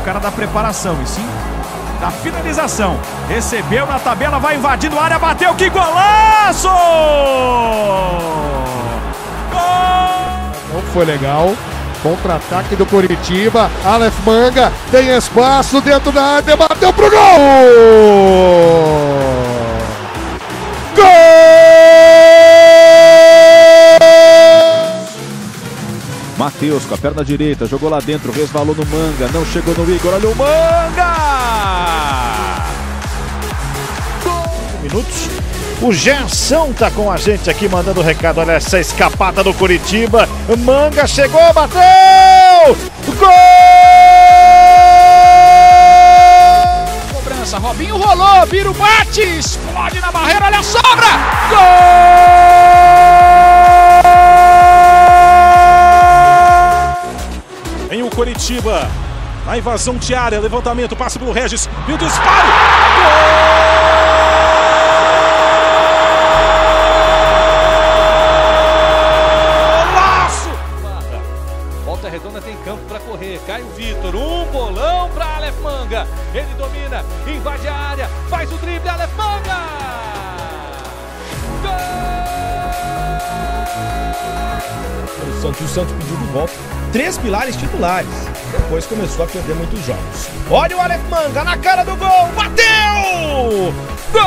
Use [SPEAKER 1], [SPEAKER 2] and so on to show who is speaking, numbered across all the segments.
[SPEAKER 1] cara da preparação, e sim da finalização. Recebeu na tabela, vai invadindo a área, bateu, que golaço!
[SPEAKER 2] Não foi legal. Contra-ataque do Coritiba. Aleph Manga tem espaço dentro da área, bateu pro gol! Gol!
[SPEAKER 3] Matheus com a perna direita, jogou lá dentro, resvalou no Manga, não chegou no Igor, olha o Manga!
[SPEAKER 1] Minutos. O Gerson tá com a gente aqui mandando recado. Olha essa escapada do Coritiba. Manga chegou, bateu! Gol! Cobrança, Robinho rolou, Biro bate, explode na barreira, olha a sobra! Gol! Em o Coritiba, a invasão de área, levantamento, passe pelo Regis, e o disparo! Gol!
[SPEAKER 4] Volta Redonda tem campo para correr. Caio Vitor, um bolão para Aleph Manga. Ele domina, invade a área, faz o drible, Aleph Manga!
[SPEAKER 5] O Santos pediu de volta 3 pilares titulares. Depois começou a perder muitos jogos. Olha o Aleph Manga na cara do gol, bateu! Gol!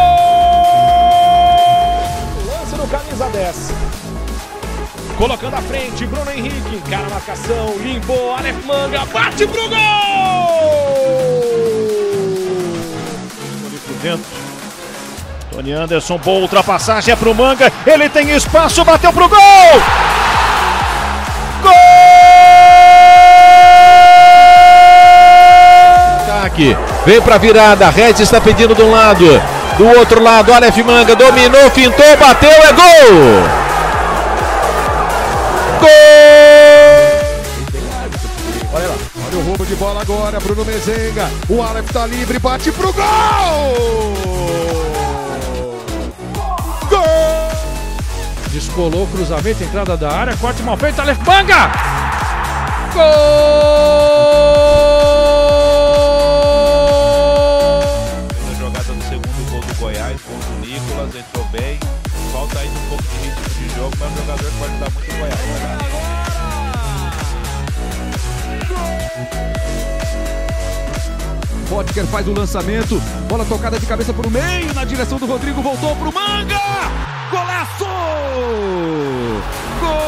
[SPEAKER 5] Lance no camisa 10. Colocando à frente, Bruno Henrique, encara a marcação, limpou, Aleph Manga, bate pro gol!
[SPEAKER 1] Ali por dentro. Tony Anderson, boa ultrapassagem, é pro Manga, ele tem espaço, bateu pro gol! Gol!
[SPEAKER 4] Ataque, vem pra virada, Regis está pedindo de um lado, do outro lado, Aleph Manga dominou, fintou, bateu, é gol! Gol!
[SPEAKER 2] Olha lá, olha o roubo de bola agora, Bruno Mezenga. O Aleph tá livre, bate pro gol! Gol!
[SPEAKER 5] Descolou o cruzamento, entrada da área, corte mal feito, Aleph Manga! Gol!
[SPEAKER 6] Na jogada do segundo gol do Goiás, gol do Nicolas, entrou bem. Falta ainda um pouco de ritmo de jogo, mas o jogador pode dar muito no Goiás.
[SPEAKER 7] Potker faz o lançamento, bola tocada de cabeça para o meio, na direção do Rodrigo, voltou pro Manga! Golaço! Gol!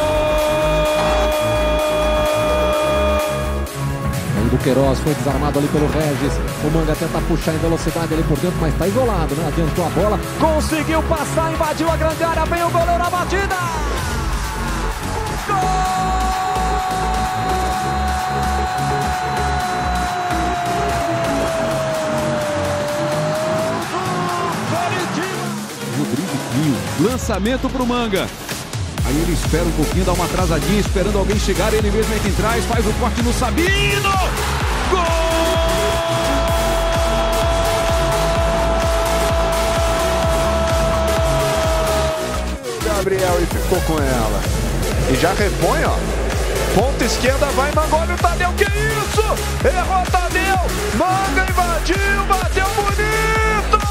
[SPEAKER 8] O Queiroz foi desarmado ali pelo Regis. O Manga tenta puxar em velocidade ali por dentro, mas está isolado, né? Adiantou a bola, conseguiu passar, invadiu a grande área, vem o goleiro, a batida! Gol!
[SPEAKER 7] Rodrigo Pio, lançamento pro Manga. Aí ele espera um pouquinho, dá uma atrasadinha, esperando alguém chegar, ele mesmo é quem traz, faz o corte no Sabino! Gol!
[SPEAKER 2] Gabriel e ficou com ela. E já repõe, ó. Ponta esquerda, vai Manga, olha o Tadeu, que isso? Errou Tadeu! Manga invadiu, bateu bonito!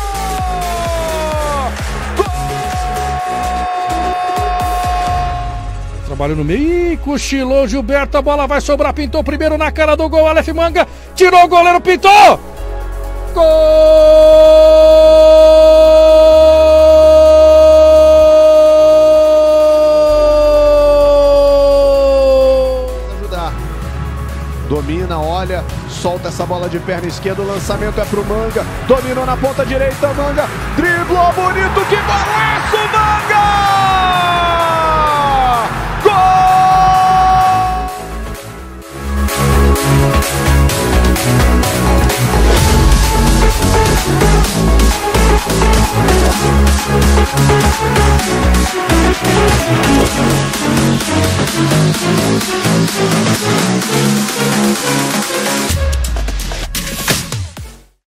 [SPEAKER 5] Trabalho no meio, cochilou Gilberto, a bola vai sobrar, pintou primeiro na cara do gol, Aleph Manga, tirou o goleiro, pintou! Gol!
[SPEAKER 2] Ajudar. Domina, olha, solta essa bola de perna esquerda, o lançamento é pro Manga, dominou na ponta direita, Manga, driblou bonito, que golaço, Manga!
[SPEAKER 8] Gol!